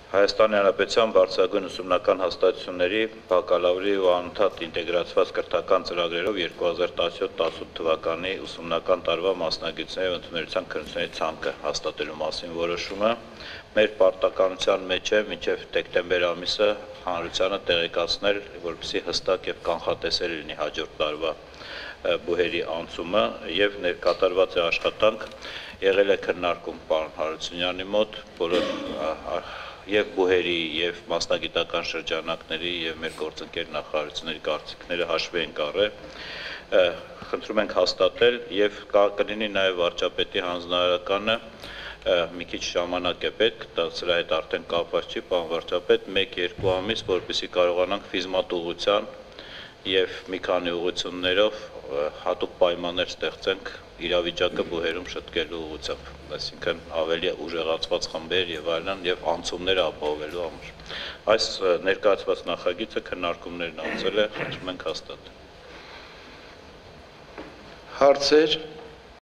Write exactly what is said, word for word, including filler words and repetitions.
Հայաստանի Հանրապետության բարձրագույն ուսումնական հաստատությունների բակալավրի ու անընդհատ ինտեգրացված կրթական ծրագրերով երկու հազար տասնյոթ տասնութ թվականի ուսումնական տարվա մասնագետների ընդունելության քննությունների ցանկը հաստատելու մասին որոշումը մեր պարտականության մեջ է մինչև դեկտեմբեր ամիսը հանրությանը տեղեկացնել, որպեսզի հստակ եւ կանխատեսելի լինի հաջորդ տարվա բուհերի անցումը եւ ներկատարված է աշխատանք եղել է քննարկում պարոն Հարությունյանի մոտ, որը եւ բուհերի եւ մասնագիտական շրջանակների եւ մեր գործընկեր նախարարությունների կարծիքները հաշվի են առել, խնդրում ենք հաստատել եւ կլինի նաեւ վարչապետի հանձնարարականը մի քիչ ժամանակ է պետք, դա սրա հետ արդեն կապված չի, պարոն վարչապետ, մեկ-երկու ամիս, որպեսզի կարողանանք ֆիզմատ ուղղության եւ մի քանի ուղղություններով հատուկ պայմաններ ստեղծենք իրավիճակը բուհերում շտկելու ուղղությամբ, այսինքն ավելի ուժեղացված խմբեր եւ այլն եւ անցումները ապահովելու համար։ Այս ներկայացված նախագիծը քննարկումներն անցել է, խնդրում ենք հաստատել։ Հարցեր